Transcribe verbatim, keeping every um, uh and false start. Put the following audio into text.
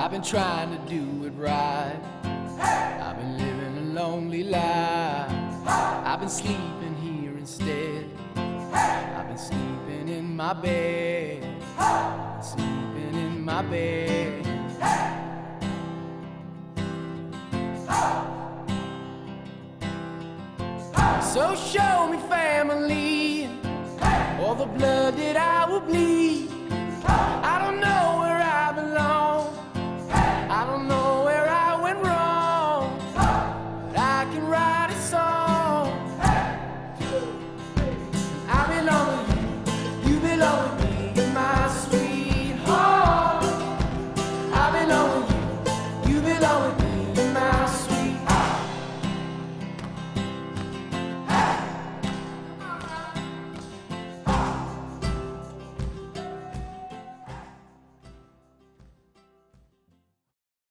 I've been trying to do it right. I've been living a lonely life. I've been sleeping here instead. I've been sleeping in my bed. Sleeping in my bed. So show me family, all the blood that I will bleed.